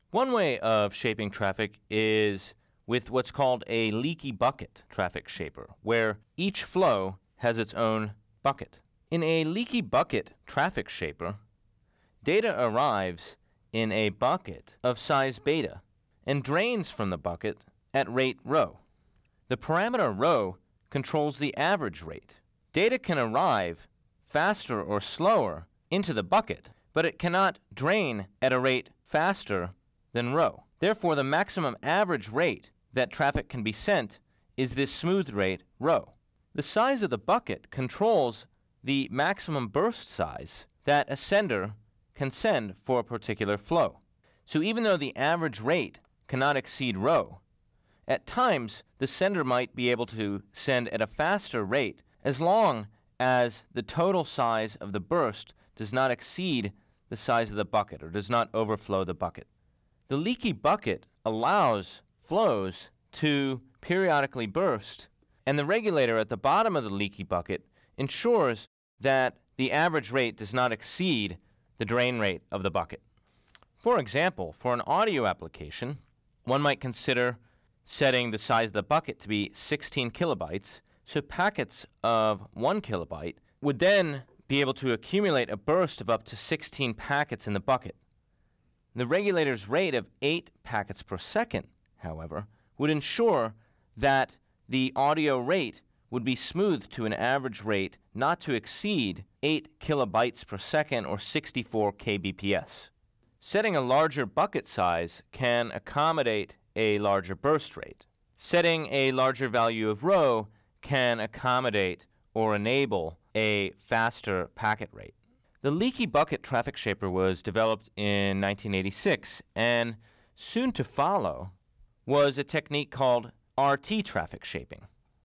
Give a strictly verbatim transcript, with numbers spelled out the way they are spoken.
One way of shaping traffic is with what's called a leaky bucket traffic shaper, where each flow has its own bucket. In a leaky bucket traffic shaper, data arrives in a bucket of size beta and drains from the bucket at rate rho. The parameter rho controls the average rate. Data can arrive faster or slower into the bucket, but it cannot drain at a rate faster than rho. Therefore, the maximum average rate that traffic can be sent is this smooth rate rho. The size of the bucket controls the maximum burst size that a sender can send for a particular flow. So even though the average rate cannot exceed rho, at times the sender might be able to send at a faster rate as long as the total size of the burst does not exceed the size of the bucket or does not overflow the bucket. The leaky bucket allows flows to periodically burst, and the regulator at the bottom of the leaky bucket ensures that the average rate does not exceed the drain rate of the bucket. For example, for an audio application, one might consider setting the size of the bucket to be sixteen kilobytes, so packets of one kilobyte would then be able to accumulate a burst of up to sixteen packets in the bucket. The regulator's rate of eight packets per second, however, would ensure that the audio rate would be smoothed to an average rate not to exceed eight kilobytes per second or sixty-four kilobits per second. Setting a larger bucket size can accommodate a larger burst rate. Setting a larger value of rho can accommodate or enable a faster packet rate. The leaky bucket traffic shaper was developed in nineteen eighty-six, and soon to follow was a technique called R T traffic shaping.